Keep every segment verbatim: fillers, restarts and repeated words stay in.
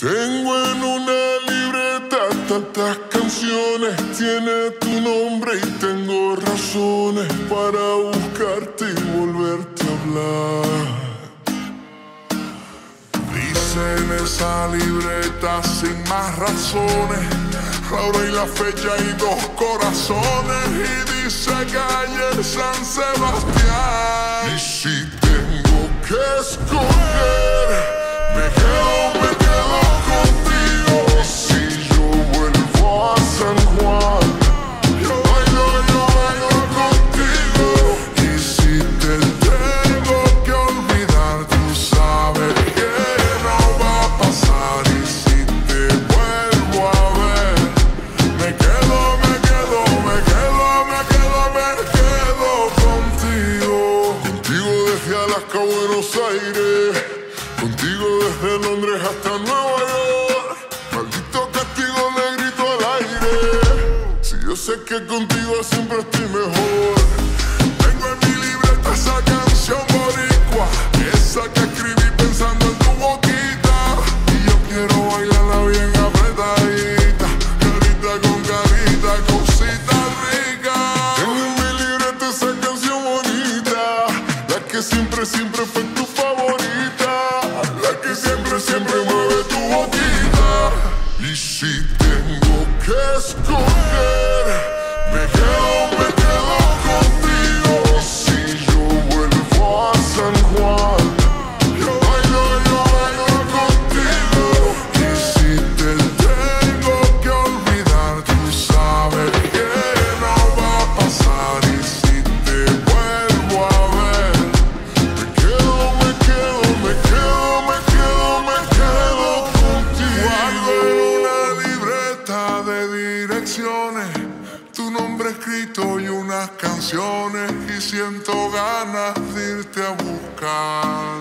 Tengo en una libreta tantas canciones, tiene tu nombre y tengo razones para buscarte y volverte a hablar. Dice en esa libreta sin más razones, la hora y la fecha y dos corazones, y dice calle San Sebastián. Y si tengo que escoger, me quedo, me quedo contigo. Si yo vuelvo a San Juan, yo bailo, yo bailo contigo. Y si te tengo que olvidar, tú sabes que no va a pasar. Y si te vuelvo a ver, me quedo, me quedo, me quedo, me quedo, me quedo contigo. Contigo desde Alaska a Buenos Aires, contigo desde Londres hasta Nueva York. Maldito castigo le grito al aire, si yo sé que contigo siempre estoy mejor. Tengo en mi libreta esa canción boricua, esa que escribí pensando en tu boquita. Y yo quiero bailarla bien apretadita, carita con carita, cosita rica. Tengo en mi libreta esa canción bonita, la que siempre, siempre fue tu favorita, la que siempre, siempre mueve tu boquita. Y si tengo que escoger, me quedo, me quedo contigo. Si yo vuelvo a San Juan, yo bailo, yo bailo contigo. Y si te tengo que olvidar, tú sabes que no va a pasar. Y si te vuelvo a ver, me quedo, me quedo, me quedo, me quedo, me quedo contigo. Guardo en una libreta de direcciones tu nombre escrito y unas canciones, y siento ganas de irte a buscar.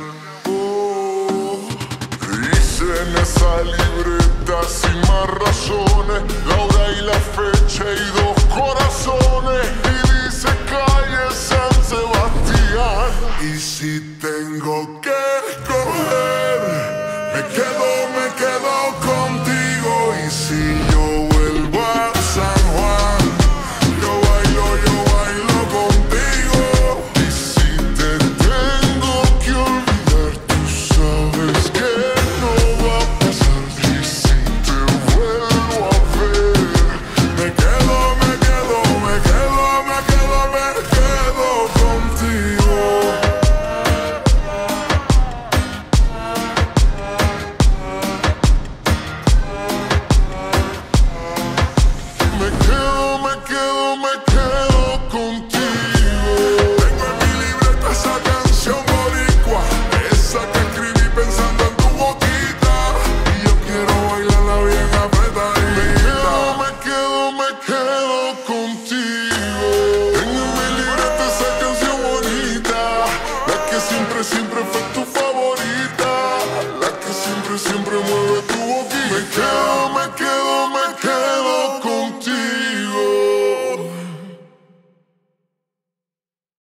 Oh, dice en esa libreta sin más razones, la hora y la fecha y dos corazones, y dice calle San Sebastián. Y si tengo que escoger, me quedo, me quedo contigo. Y si yo vuelvo a San Juan, yo bailo, yo bailo contigo. Y si te tengo que olvidar, tú sabes que no va a pasar. Y si te vuelvo a ver, me quedo, me quedo, me quedo, me quedo, me quedo contigo. Me quedo, me quedo, me quedo contigo. Tengo en mi libreta esa canción boricua, esa que escribí pensando en tu boquita. Y yo quiero bailarla bien apretadita. Me quedo, me quedo, me quedo